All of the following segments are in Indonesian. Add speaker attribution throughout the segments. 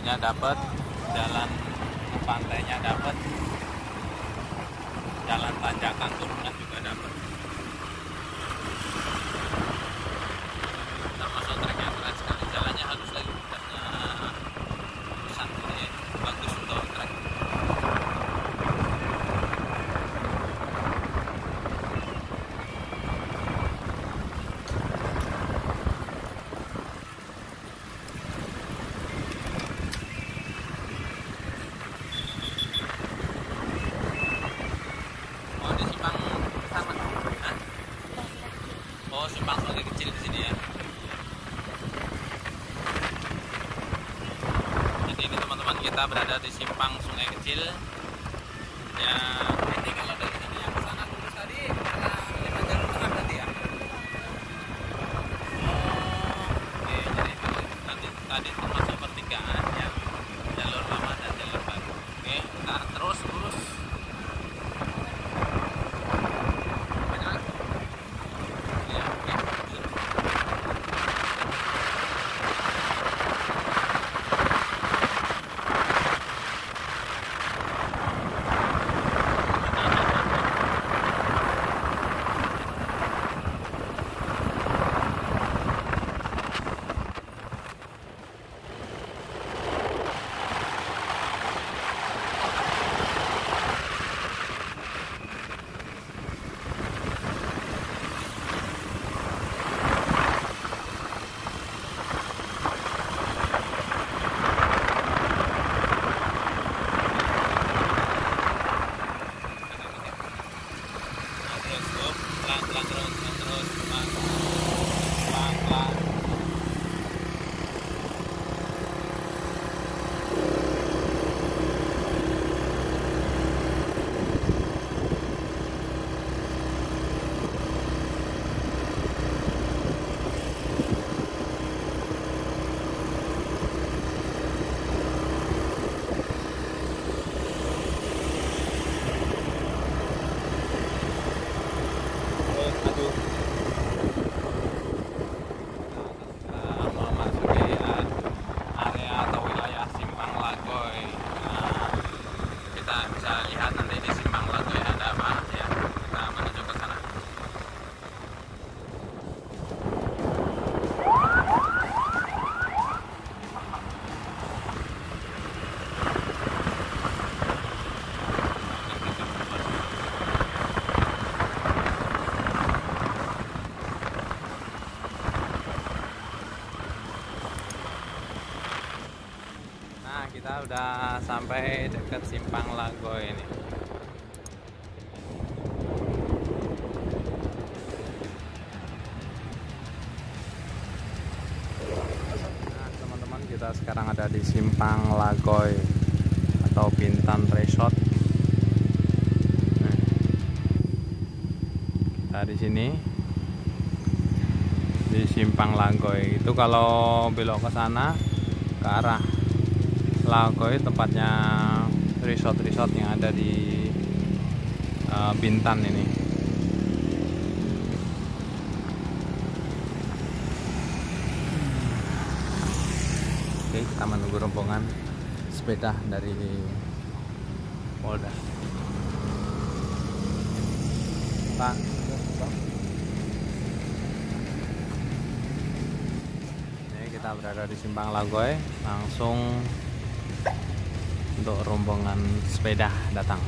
Speaker 1: roadnya dapat, jalan ke pantainya dapat, jalan tanjakan turunan juga dapat. Termasuk treknya keren sekali, jalannya halus lagi, karena lulusan ini bagus untuk trek. Oh, simpang sungai kecil di sini ya. Jadi ini teman-teman, kita berada di simpang sungai kecil. Ya, ini kalau dari sini yang ke sana lurus tadi karena 5 jalur tengah berarti ya. Oh, oke. Jadi tadi termasuk pertigaan yang jalur lama dan jalur baru. Oke, kita terus lurus. Kita udah sampai dekat Simpang Lagoy ini. Nah, teman-teman, kita sekarang ada di Simpang Lagoy atau Bintan Resort. Nah, kita di sini di Simpang Lagoy. Itu kalau belok ke sana ke arah Lagoy, tempatnya resort-resort yang ada di Bintan ini. Oke, kita menunggu rombongan sepeda dari Polda. Pak, ini kita berada di Simpang Lagoy, langsung untuk rombongan sepeda datang.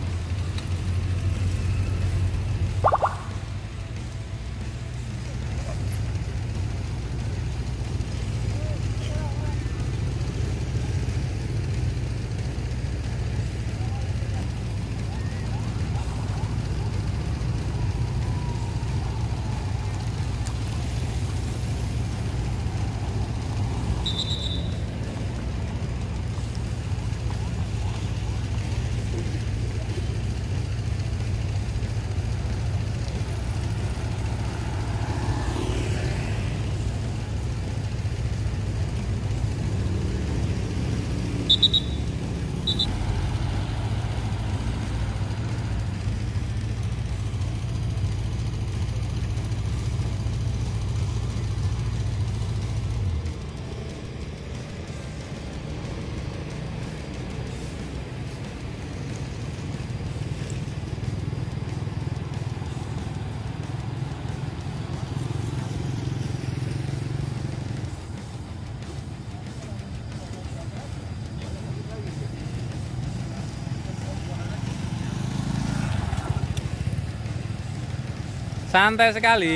Speaker 1: Santai sekali.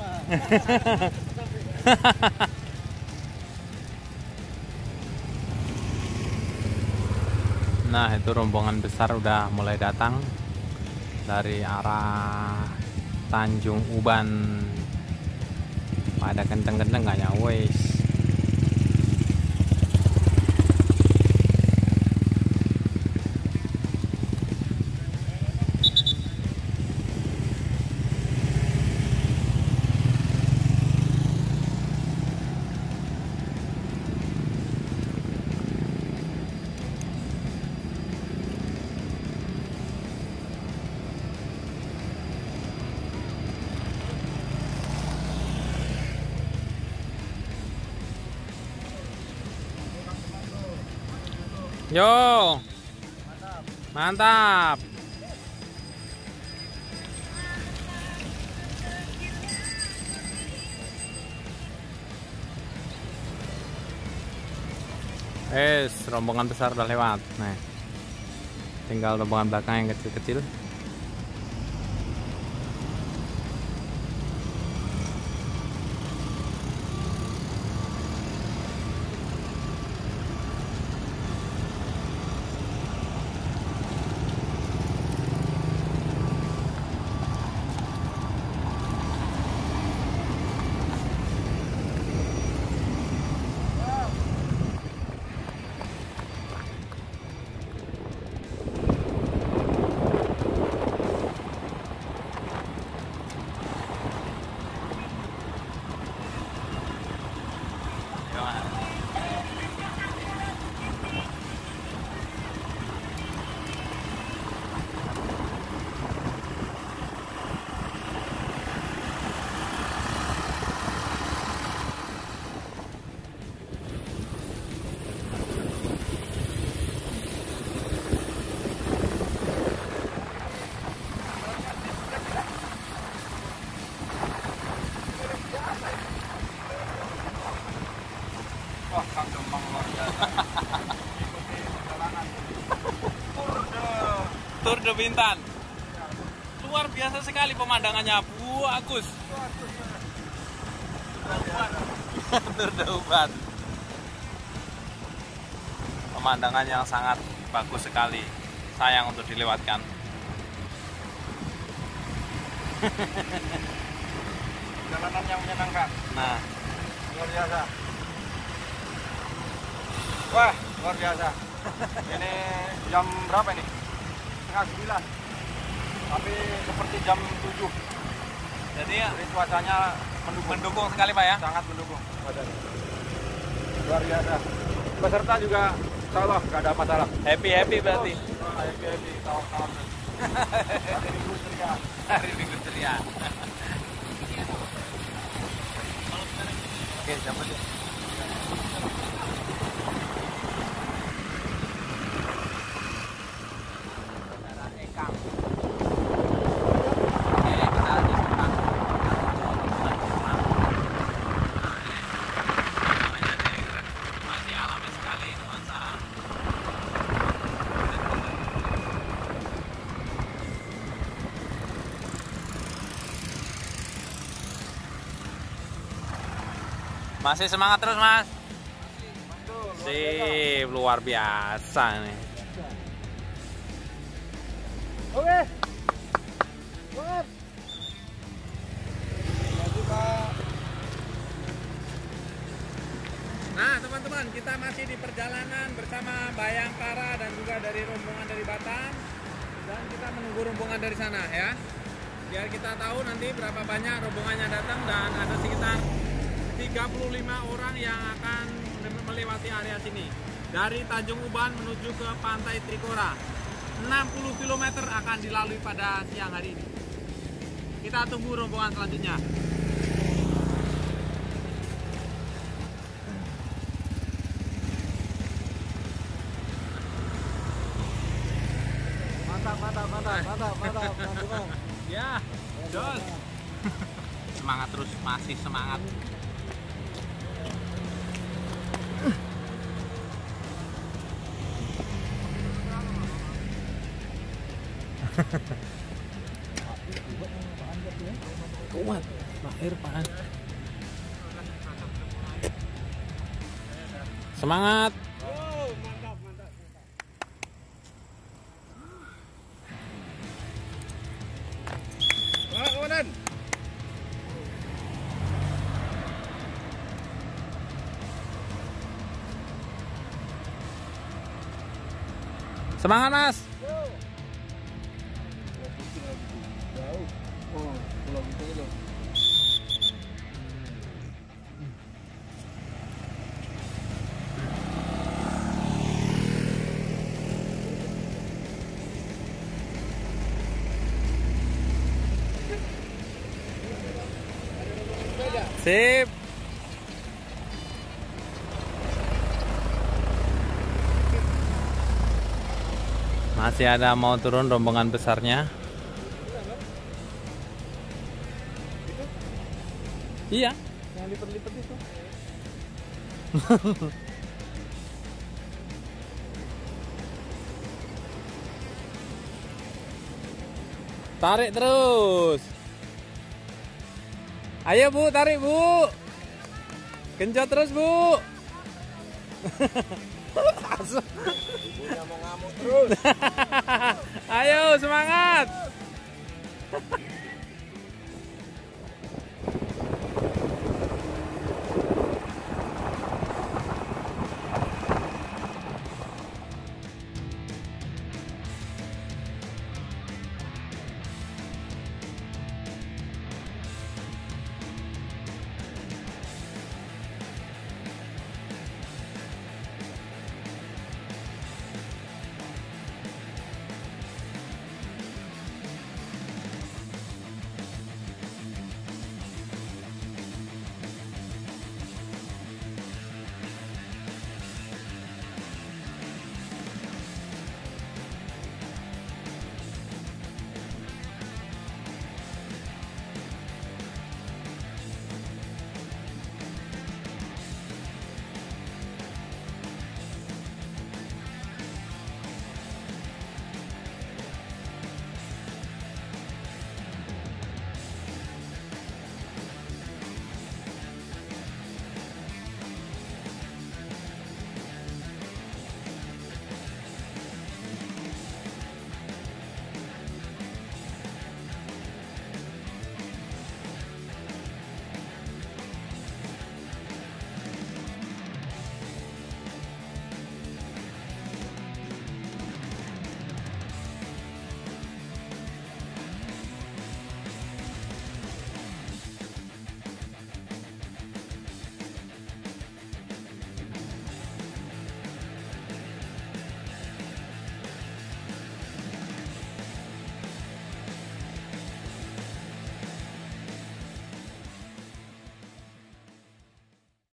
Speaker 1: Nah, itu rombongan besar udah mulai datang dari arah Tanjung Uban. Pada kenceng-kenceng kayaknya, wes. Yo, mantap. Rombongan besar udah lewat. Nah, tinggal rombongan belakang yang kecil-kecil. Tour de Bintan. Luar biasa sekali pemandangannya, Bu Agus. Tour de Uban. Pemandangan yang sangat bagus sekali. Sayang untuk dilewatkan.
Speaker 2: Jalanan yang menyenangkan.
Speaker 1: Nah,
Speaker 2: luar biasa. Wah, luar biasa. Ini jam berapa ini? Setengah 9. Tapi seperti jam 7.
Speaker 1: jadi
Speaker 2: Cuacanya
Speaker 1: mendukung sekali Pak ya.
Speaker 2: sangat mendukung. Luar biasa. Peserta juga insya Allah nggak ada masalah.
Speaker 1: Happy berarti.
Speaker 2: Happy, tawa-tawa. Hari Minggu ceria.
Speaker 1: Hari Minggu ceria. Oke, dapat ya. Masih semangat terus Mas. Sip, luar biasa nih.
Speaker 2: Oke.
Speaker 1: Nah teman-teman, kita masih di perjalanan bersama Bayangkara dan juga dari rombongan dari Batam. Dan kita menunggu rombongan dari sana ya. Biar kita tahu nanti berapa banyak rombongannya datang, dan ada sekitar 35 orang yang akan melewati area sini. Dari Tanjung Uban menuju ke Pantai Trikora. 60 km akan dilalui pada siang hari ini. Kita tunggu rombongan selanjutnya.
Speaker 2: Mantap, teman-teman.
Speaker 1: Ya, jos. Semangat terus, masih semangat. Kuat. Pak Irfan. Semangat.
Speaker 2: Komandan.
Speaker 1: Semangat, Mas. Sip. Masih ada mau turun rombongan besarnya. Iya.
Speaker 2: Yang lipat-lipat itu.
Speaker 1: Tarik terus. Ayo Bu, tarik Bu. Genjot terus Bu.
Speaker 2: Ibunya mau ngamuk terus.
Speaker 1: Ayo semangat.